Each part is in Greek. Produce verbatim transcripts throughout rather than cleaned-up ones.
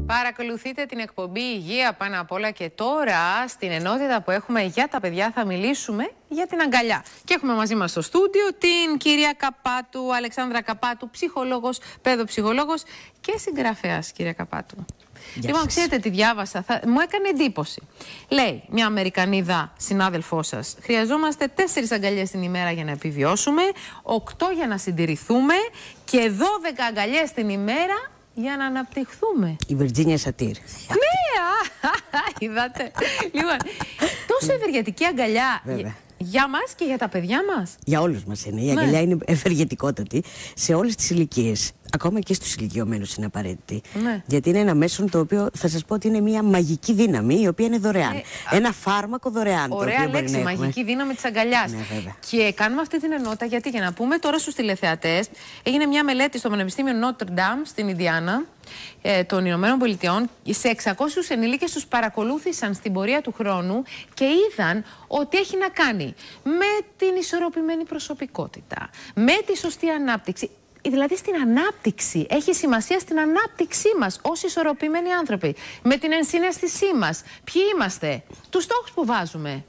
Παρακολουθείτε την εκπομπή Υγεία πάνω απ' όλα και τώρα στην ενότητα που έχουμε για τα παιδιά θα μιλήσουμε για την αγκαλιά. Και έχουμε μαζί μας στο στούντιο την κυρία Καπάτου, Αλεξάνδρα Καπάτου, ψυχολόγος, παιδοψυχολόγος και συγγραφέας, κυρία Καπάτου. Γεια λοιπόν, σας. Ξέρετε τι διάβασα, θα... μου έκανε εντύπωση. Λέει μια Αμερικανίδα συνάδελφό σας, χρειαζόμαστε τέσσερις αγκαλιές την ημέρα για να επιβιώσουμε, οκτώ για να συντηρηθούμε και δώδεκα αγκαλιές την ημέρα για να αναπτυχθούμε. Η Βιρτζίνια Σατήρ. Ναι, είδατε. Λοιπόν, τόσο ευεργετική αγκαλιά για, για μας και για τα παιδιά μας. Για όλους μας είναι. Η ναι. αγκαλιά είναι ευεργετικότατη σε όλες τις ηλικίες. Ακόμα και στους ηλικιωμένους είναι απαραίτητη. Ναι. Γιατί είναι ένα μέσο το οποίο θα σας πω ότι είναι μια μαγική δύναμη η οποία είναι δωρεάν. Ε, ένα φάρμακο δωρεάν. Ωραία το οποίο λέξη, μπορεί να μαγική δύναμη της αγκαλιάς. Ναι, και κάνουμε αυτή την ενότητα γιατί για να πούμε τώρα στους τηλεθεατές, έγινε μια μελέτη στο Πανεπιστήμιο Notre Dame στην Ινδιάνα ε, των Ηνωμένων Πολιτειών. Σε εξακόσιους ενήλικες τους παρακολούθησαν στην πορεία του χρόνου και είδαν ότι έχει να κάνει με την ισορροπημένη προσωπικότητα, με τη σωστή ανάπτυξη. Δηλαδή στην ανάπτυξη, έχει σημασία στην ανάπτυξή μας ως ισορροπημένοι άνθρωποι. Με την ενσυναίσθησή μας. Ποιοι είμαστε, τους στόχους που βάζουμε.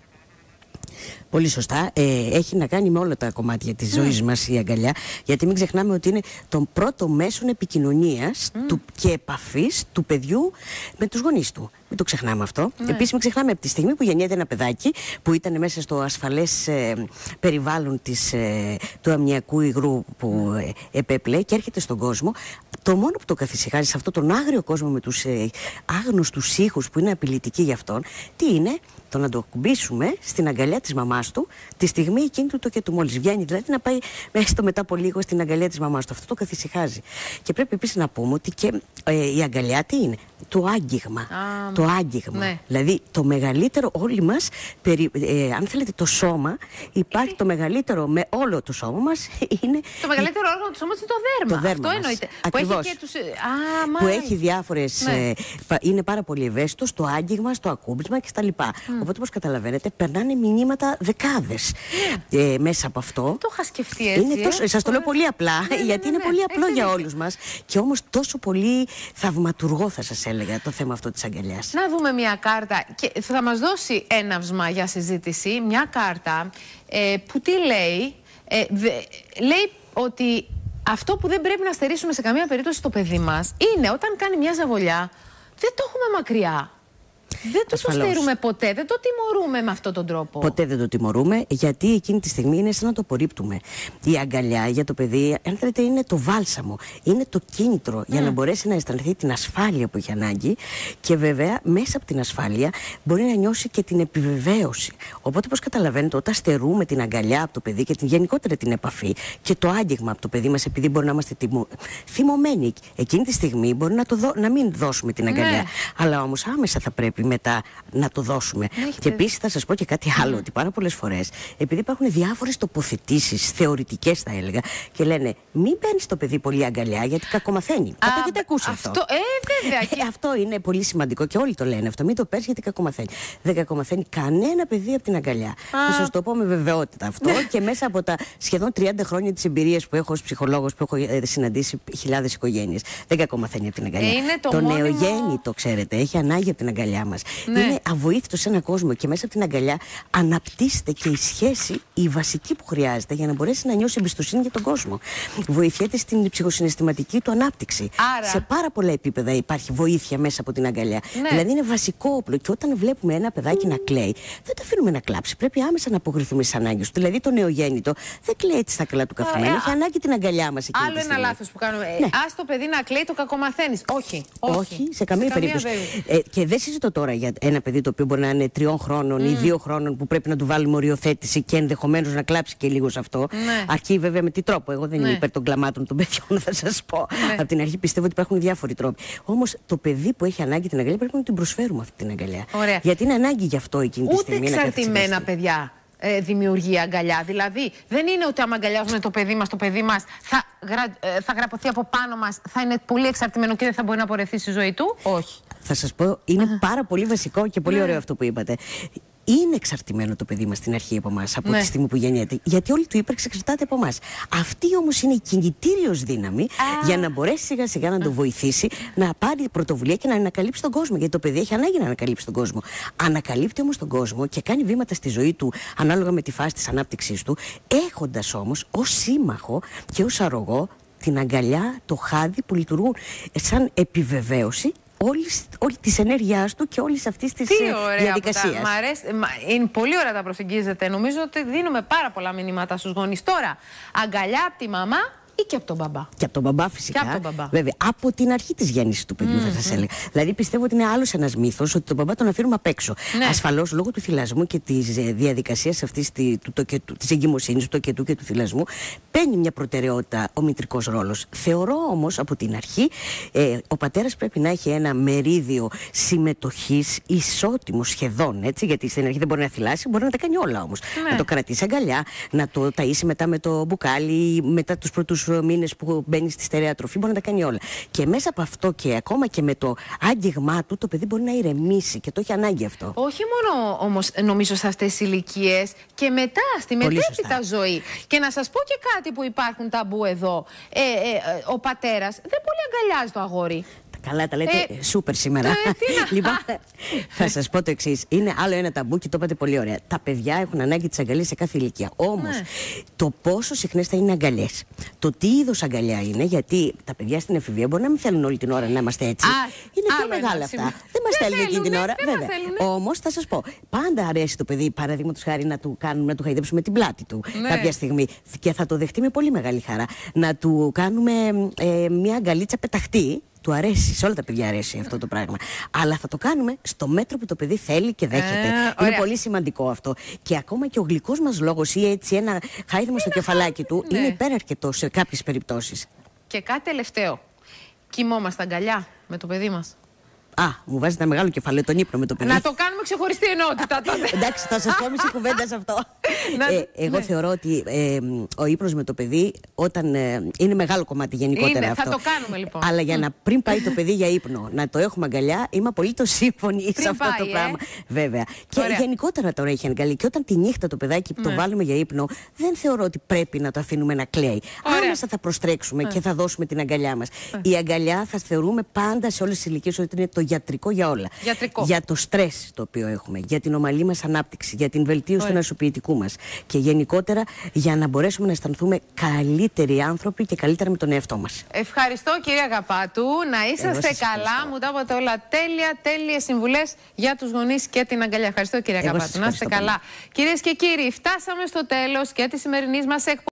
Πολύ σωστά. Ε, έχει να κάνει με όλα τα κομμάτια της mm. ζωής μας η αγκαλιά. Γιατί μην ξεχνάμε ότι είναι το πρώτο μέσο επικοινωνίας mm. του, και επαφής του παιδιού με τους γονείς του. Μην το ξεχνάμε αυτό. Ναι. Επίσης, μην ξεχνάμε από τη στιγμή που γεννιέται ένα παιδάκι που ήταν μέσα στο ασφαλές ε, περιβάλλον της, ε, του αμνιακού υγρού που ε, επέπλε και έρχεται στον κόσμο, το μόνο που το καθησυχάζει σε αυτόν τον άγριο κόσμο με τους ε, άγνωστους ήχους που είναι απειλητικοί για αυτόν, τι είναι? Το να το κουμπίσουμε στην αγκαλιά της μαμάς του τη στιγμή εκείνη του το και του μόλις βγαίνει, δηλαδή να πάει έστω μετά από λίγο στην αγκαλιά της μαμάς του. Αυτό το καθησυχάζει. Και πρέπει επίσης να πούμε ότι και ε, η αγκαλιά τι είναι? Το άγγιγμα. Ah, το άγγιγμα. Ναι. Δηλαδή το μεγαλύτερο, όλοι μας, περι, ε, αν θέλετε το σώμα, υπάρχει το μεγαλύτερο με όλο το σώμα μας είναι... Το μεγαλύτερο όργανο του σώματος είναι το δέρμα. Το δέρμα αυτό εννοείται. Ακριβώς. Που έχει, και τους... ah, που έχει διάφορες... Ναι. Ε, είναι πάρα πολύ ευαίσθητο στο άγγιγμα, στο ακούμπισμα κτλ. Mm. Οπότε όπως καταλαβαίνετε περνάνε μηνύματα δεκάδες yeah. ε, μέσα από αυτό. Το είχα σκεφτεί έτσι. Είναι τόσο, ε? Σας το λέω πολύ απλά, ναι, ναι, γιατί ναι, ναι, είναι πολύ απλό για όλους μας και όμως τόσο πολύ θαυματουργό θα σας έλεγα το θέμα αυτό της αγκαλιάς. Να δούμε μια κάρτα και θα μας δώσει έναυσμα για συζήτηση. Μια κάρτα ε, που τι λέει? Ε, δε, λέει ότι αυτό που δεν πρέπει να στερήσουμε σε καμία περίπτωση στο παιδί μας είναι όταν κάνει μια ζαβολιά, δεν το έχουμε μακριά. Δεν το στερούμε ποτέ, δεν το τιμωρούμε με αυτόν τον τρόπο. Ποτέ δεν το τιμωρούμε, γιατί εκείνη τη στιγμή είναι σαν να το απορρίπτουμε. Η αγκαλιά για το παιδί, αν θέλετε, είναι το βάλσαμο, είναι το κίνητρο mm. για να μπορέσει να αισθανθεί την ασφάλεια που έχει ανάγκη και βέβαια μέσα από την ασφάλεια μπορεί να νιώσει και την επιβεβαίωση. Οπότε, όπως καταλαβαίνετε, όταν στερούμε την αγκαλιά από το παιδί και την γενικότερα την επαφή και το άγγιγμα από το παιδί μας, επειδή μπορεί να είμαστε τιμω... θυμωμένοι, εκείνη τη στιγμή μπορεί να, το δω... να μην δώσουμε την αγκαλιά. Mm. Αλλά όμως άμεσα θα πρέπει μετά να το δώσουμε. Έχετε... Και επίσης θα σας πω και κάτι άλλο, mm. ότι πάρα πολλές φορές, επειδή υπάρχουν διάφορες τοποθετήσεις, θεωρητικές θα έλεγα, και λένε μην παίρνεις το παιδί πολύ αγκαλιά γιατί κακομαθαίνει. Α, το έχετε ακούσει αυτό. αυτό. Ε, βέβαια. Ε, αυτό είναι πολύ σημαντικό και όλοι το λένε αυτό. Μην το παίρνεις γιατί κακομαθαίνει. Δεν κακομαθαίνει κανένα παιδί από την αγκαλιά. Α. Θα σας το πω με βεβαιότητα αυτό και μέσα από τα σχεδόν τριάντα χρόνια της εμπειρίας που έχω ως ψυχολόγος, που έχω ε, συναντήσει χιλιάδες οικογένειες, δεν κακομαθαίνει από την αγκαλιά. Ε, είναι το το μόνιμο... νεογέννητο, ξέρετε, έχει ανάγκη από την αγκαλιά μας. Ναι. Είναι αβοήθητο σε έναν κόσμο και μέσα από την αγκαλιά αναπτύσσεται και η σχέση, η βασική που χρειάζεται για να μπορέσει να νιώσει εμπιστοσύνη για τον κόσμο. Βοηθιέται στην ψυχοσυναισθηματική του ανάπτυξη. Άρα... Σε πάρα πολλά επίπεδα υπάρχει βοήθεια μέσα από την αγκαλιά. Ναι. Δηλαδή είναι βασικό όπλο. Και όταν βλέπουμε ένα παιδάκι mm. να κλαίει, δεν το αφήνουμε να κλάψει. Πρέπει άμεσα να αποκριθούμε στις ανάγκες του. Δηλαδή το νεογέννητο δεν κλαίει έτσι στα καλά του καθημερινά. Έχει ανάγκη την αγκαλιά μας. Άλλο ένα λάθος που κάνουμε. Ναι. Ας το παιδί να κλαίει, το κακομαθαίνεις. Όχι. Όχι, όχι σε καμία σε περίπτωση. Ε, και δεν συζητώ τώρα για ένα παιδί το οποίο μπορεί να είναι τριών χρόνων mm. ή δύο χρόνων που πρέπει να του βάλουμε οριοθέτηση και ενδεχομένως να κλάψει και λίγο σε αυτό. Ναι. Αρκεί βέβαια με τι τρόπο. Εγώ δεν ναι. είμαι υπέρ των κλαμάτων των παιδιών, θα σας πω. Ναι. Από την αρχή πιστεύω ότι υπάρχουν διάφοροι τρόποι. Όμως το παιδί που έχει ανάγκη την αγκαλιά πρέπει να την προσφέρουμε αυτή την αγκαλιά. Ωραία. Γιατί είναι ανάγκη γι' αυτό εκείνη τη στιγμή. Ούτε εξαρτημένα παιδιά ε, δημιουργεί αγκαλιά. Δηλαδή δεν είναι ότι άμα αγκαλιάζουμε το παιδί μας, το παιδί μας θα, γρα, ε, θα γραπωθεί από πάνω μας, θα είναι πολύ εξαρτημένο και δεν θα μπορεί να πορευτεί στη ζωή του. Όχι. Θα σας πω, είναι πάρα πολύ βασικό και πολύ ωραίο αυτό που είπατε. είναι εξαρτημένο το παιδί μας στην αρχή από εμάς, από ναι. τη στιγμή που γεννιέται. Γιατί όλη του ύπαρξη εξαρτάται από εμάς. Αυτή όμως είναι η κινητήριος δύναμη ah. για να μπορέσει σιγά σιγά να το βοηθήσει να πάρει πρωτοβουλία και να ανακαλύψει τον κόσμο. Γιατί το παιδί έχει ανάγκη να ανακαλύψει τον κόσμο. Ανακαλύπτει όμως τον κόσμο και κάνει βήματα στη ζωή του ανάλογα με τη φάση της ανάπτυξής του, έχοντας όμως ως σύμμαχο και ως αρρωγό την αγκαλιά, το χάδι που λειτουργούν σαν επιβεβαίωση όλης, όλη της ενέργειάς του και όλης αυτής της διαδικασίας. Μ' αρέσει, είναι πολύ ωραία τα προσεγγίζετε. Νομίζω ότι δίνουμε πάρα πολλά μηνύματα στους γονείς. Τώρα, αγκαλιά από τη μαμά ή και από τον μπαμπά. Και από τον μπαμπά φυσικά. Και από τον μπαμπά. Βέβαια, από την αρχή της γέννησης του παιδιού, mm, θα σας έλεγα. Mm. Δηλαδή, πιστεύω ότι είναι άλλος ένας μύθος ότι τον μπαμπά τον αφήνουμε απ' έξω. Ναι. Ασφαλώς, λόγω του θυλασμού και της διαδικασίας αυτής της εγκυμοσύνης, του τοκετού και του θυλασμού, παίρνει μια προτεραιότητα ο μητρικός ρόλος. Θεωρώ όμως από την αρχή ε, ο πατέρας πρέπει να έχει ένα μερίδιο συμμετοχής ισότιμο σχεδόν. Έτσι, γιατί στην αρχή δεν μπορεί να θυλάσει, μπορεί να τα κάνει όλα όμως. Ναι. Να το κρατήσει αγκαλιά, να το ταΐσει μετά με το μπουκάλι, μετά τους πρώτους μήνες που μπαίνει στη στερεά τροφή, μπορεί να τα κάνει όλα. Και μέσα από αυτό και ακόμα και με το άγγιγμά του, το παιδί μπορεί να ηρεμήσει και το έχει ανάγκη αυτό. Όχι μόνο όμως νομίζω σε αυτές τις ηλικίες, και μετά, στη μετέπειτα ζωή. Και να σας πω και κάτι που υπάρχουν ταμπού εδώ. Ε, ε, ε, ο πατέρας δεν πολύ αγκαλιάζει το αγόρι. Καλά τα λέτε, ε, σούπερ σήμερα. Ε, λοιπόν, θα σας πω το εξής. Είναι άλλο ένα ταμπού και το είπατε πολύ ωραία. Τα παιδιά έχουν ανάγκη της αγκαλιάς σε κάθε ηλικία. Όμως, ναι. το πόσο συχνές θα είναι αγκαλιές, το τι είδος αγκαλιά είναι, γιατί τα παιδιά στην εφηβεία μπορεί να μην θέλουν όλη την ώρα να είμαστε έτσι. Α, είναι πιο μεγάλα αυτά. Δεν, δεν μας θέλουν εκείνη την ώρα, βέβαια. Όμως, θα σας πω, πάντα αρέσει το παιδί, παραδείγματος χάρη, να του κάνουμε, να του χαϊδέψουμε την πλάτη του ναι. κάποια στιγμή. Και θα το δεχτεί με πολύ μεγάλη χαρά. Να του κάνουμε ε, μια αγκαλίτσα πεταχτή. Του αρέσει, σε όλα τα παιδιά αρέσει αυτό το πράγμα. Αλλά θα το κάνουμε στο μέτρο που το παιδί θέλει και δέχεται. Ε, είναι ωραία. Πολύ σημαντικό αυτό. Και ακόμα και ο γλυκός μας λόγος ή έτσι ένα χάιδεμα στο κεφαλάκι του ναι. είναι υπεραρκετό σε κάποιες περιπτώσεις. Και κάτι τελευταίο. Κοιμόμαστε αγκαλιά με το παιδί μας. Α, μου βάζει ένα μεγάλο κεφαλαίο τον ύπνο με το παιδί. Να το κάνουμε ξεχωριστή ενότητα τότε. Εντάξει, θα σας πω μισή κουβέντα σε αυτό. ε, εγώ ναι. θεωρώ ότι ε, ο ύπνος με το παιδί όταν ε, είναι μεγάλο κομμάτι γενικότερα είναι, αυτό. Θα το κάνουμε λοιπόν. Αλλά για να πριν πάει το παιδί για ύπνο, να το έχουμε αγκαλιά, είμαι απολύτως σύμφωνη σε αυτό πάει, το πράγμα. Ε? Βέβαια. Και Ωραία. γενικότερα τώρα έχει αγκαλιά. Και όταν τη νύχτα το παιδάκι ναι. το βάλουμε για ύπνο, δεν θεωρώ ότι πρέπει να το αφήνουμε να κλαίει. Άμεσα θα προστρέξουμε και θα δώσουμε την αγκαλιά μας. Η αγκαλιά θα θεωρούμε πάντα σε όλες τις ηλικίες ότι είναι το γιατρικό για όλα. Γιατρικό. Για το στρες το οποίο έχουμε, για την ομαλή μας ανάπτυξη, για την βελτίωση του νοσοποιητικού μας και γενικότερα για να μπορέσουμε να αισθανθούμε καλύτεροι άνθρωποι και καλύτερα με τον εαυτό μας. Ευχαριστώ κυρία Καπάτου. Να είσαστε καλά. Μου τα είπατε όλα τέλεια, τέλειες συμβουλές για τους γονείς και την αγκαλιά. Ευχαριστώ κυρία Καπάτου. Να είστε καλά. Κυρίες και κύριοι, φτάσαμε στο τέλος και της σημερινής μας εκπομπής.